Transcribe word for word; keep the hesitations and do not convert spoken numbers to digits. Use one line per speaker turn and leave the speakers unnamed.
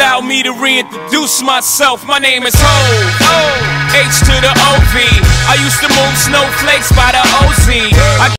allow me to reintroduce myself. My name is Ho, H to the O V. I used to move snowflakes by the O Z. I